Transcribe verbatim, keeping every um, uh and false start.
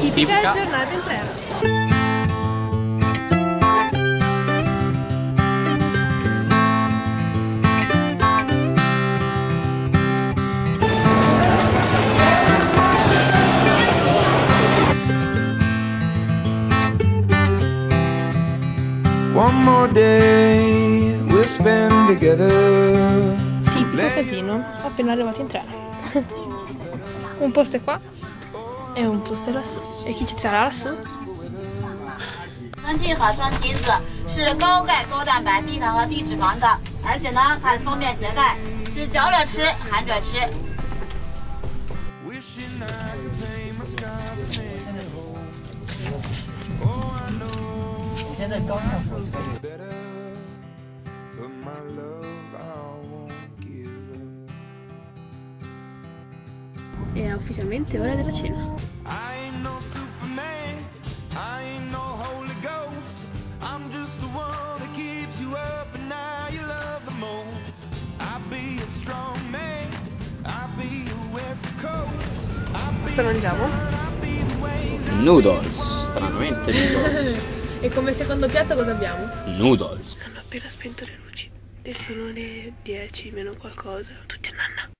Tipica giornata in treno. One more day we'll spend together. Tipico casino, appena arrivati in treno. Un posto è qua e un posto è lassù. E chi ci sarà lassù? 酸菌和双棋子是高钙、高蛋白、低糖和低脂肪的，而且呢，它是方便携带，是嚼着吃、含着吃。 你现在刚上手。 È ufficialmente ora della cena. Cosa mangiamo? Noodles, stranamente noodles. E come secondo piatto cosa abbiamo? Noodles. Hanno appena spento le luci e sono le dieci meno qualcosa. Tutti a nanna.